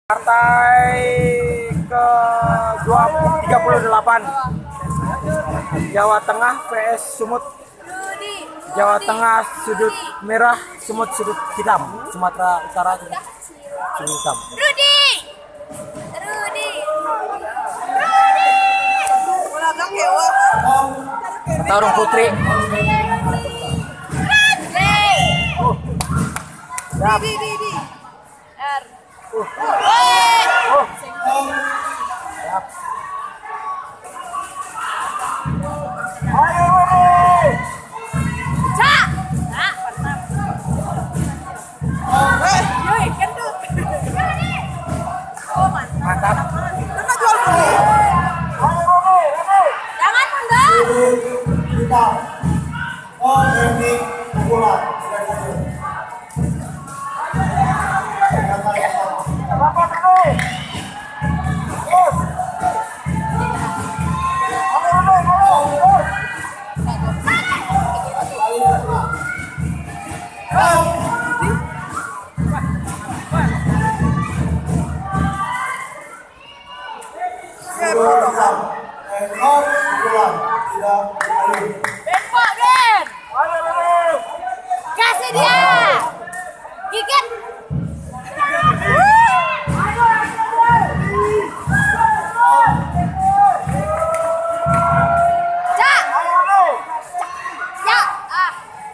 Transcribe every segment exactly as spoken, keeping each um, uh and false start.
Partai ke tiga puluh delapan Jawa Tengah vs Sumut. Jawa Tengah sudut merah, Sumut sudut hitam. Sumatera Utara sudut hitam. Rudi, Rudi, Rudi. Tarung putri. Siap. Di, di, di. R. Uh. Oh. Siap. Cak. Nah, mantap. Yoi, kendut. Oh, mantap. Mantap. Kita jual beli. Jangan mundur. Kita oh ini pukulan Bempo, Ben. Kasih dia. Gigit. Cak. Cak. Ah.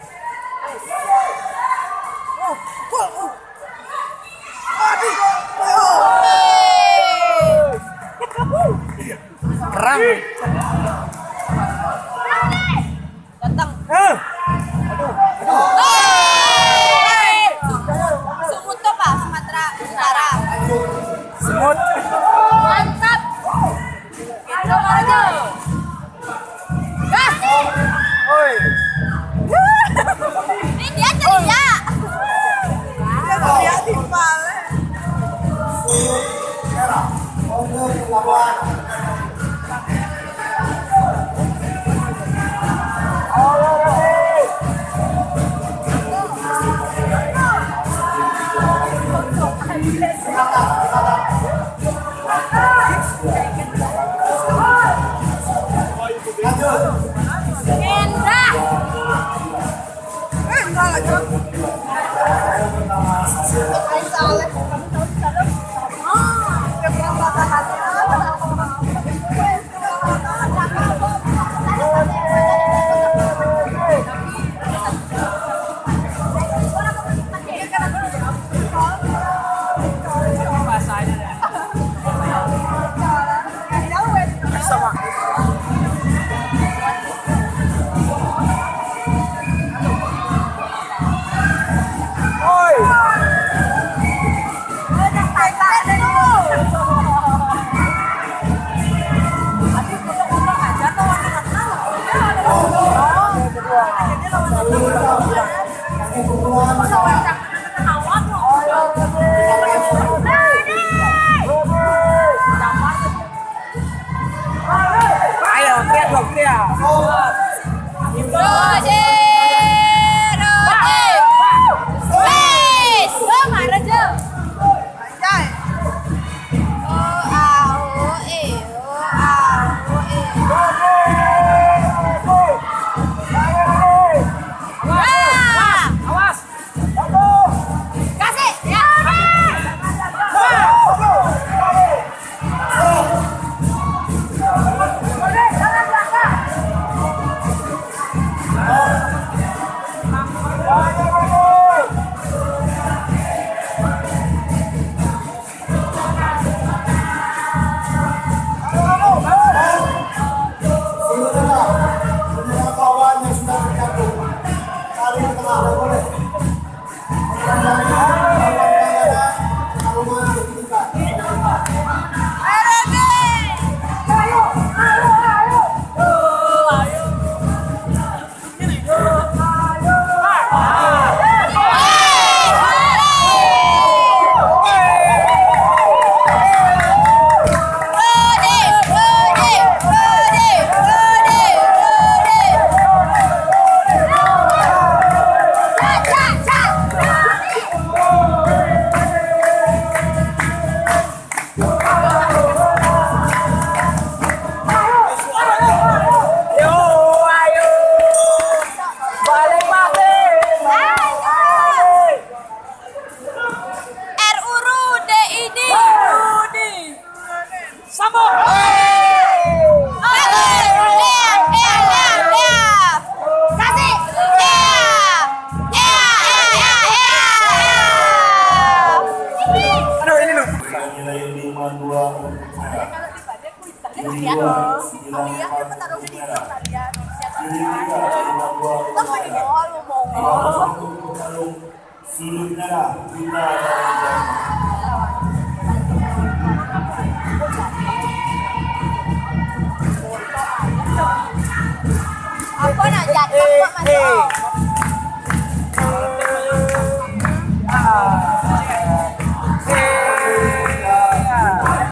Kerang. Datang. Eh. Sumut tuh Pak, Sumatera Utara. Sumut. Mantap. Gendong aja. Gas. Oi. Ini dia ceria. Dia ceria di merah onder lawan Gendra. Gendra lagi. dengan nilai lima dua untuk merah. Kiri Ya, dua, oh. sembilan Iya, empat kita taruh untuk di merah. kalian. Kiri tiga, lima dua untuk Kita main merah. bola, mau Lawan untuk petarung sudut merah, kita dari Jerman. Apa nak jatuh kok masuk?